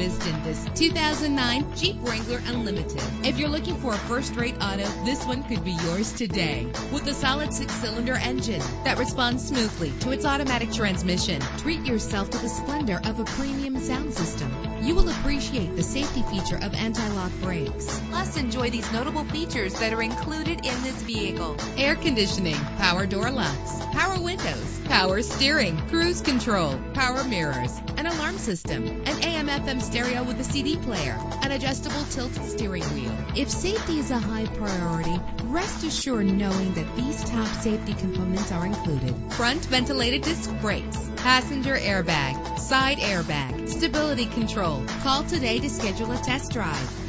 noticed in this 2009 Jeep Wrangler Unlimited. If you're looking for a first-rate auto, this one could be yours today. With a solid 6-cylinder engine that responds smoothly to its automatic transmission, treat yourself to the splendor of a premium sound system. You will appreciate the safety feature of anti-lock brakes. Plus, enjoy these notable features that are included in this vehicle: air conditioning, power door locks, power windows, power steering, cruise control, power mirrors, an alarm system, an AM/FM stereo with a CD player, an adjustable tilt steering wheel. If safety is a high priority, rest assured knowing that these top safety components are included: front ventilated disc brakes, passenger airbag, side airbag, stability control. Call today to schedule a test drive.